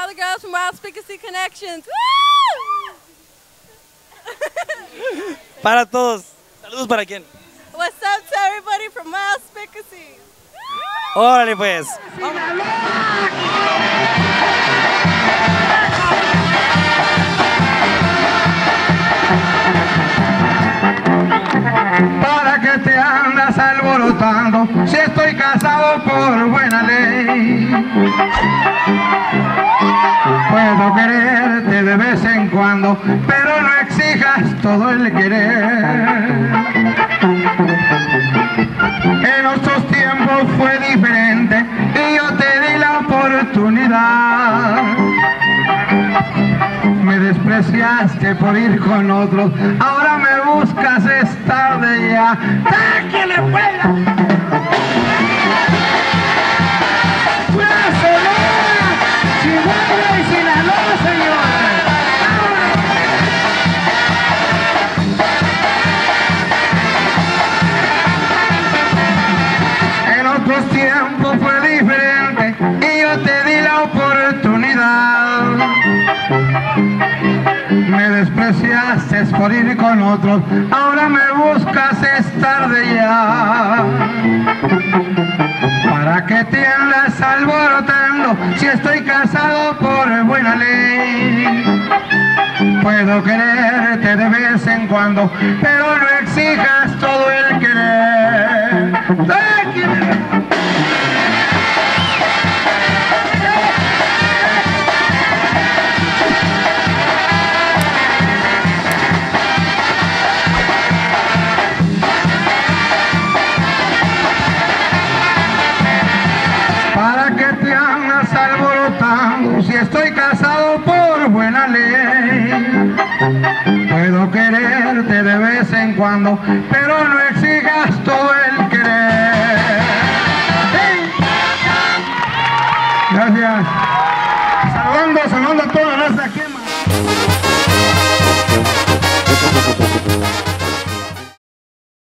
all the girls from Wild Spicacy Connections. Woo! Para todos. Saludos para quién. What's up to everybody from Wild Spicacy? Órale pues. ¿Para qué te andas alborotando si estoy casado por buena ley? Puedo quererte de vez en cuando, pero no exijas todo el querer. En otros tiempos fue diferente y yo te di la oportunidad. Me despreciaste por ir con otros, ahora me buscas, es tarde ya. ¡Táquele, fuera! ¡Fuera Sonora! ¡Chihuahua y Sinaloa, señores! En otros tiempos fue diferente y yo te di la oportunidad. Me despreciaste por ir con otros, ahora me buscas, es tarde ya. ¿Para qué te andas alborotando si estoy casado por buena ley? Puedo quererte de vez en cuando, pero no exijas todo el querer. ¿Para qué te andas alborotando si estoy casado por buena ley? Puedo quererte de vez en cuando, pero no exijas todo el querer. ¡Sí! Gracias. Saludando a todos.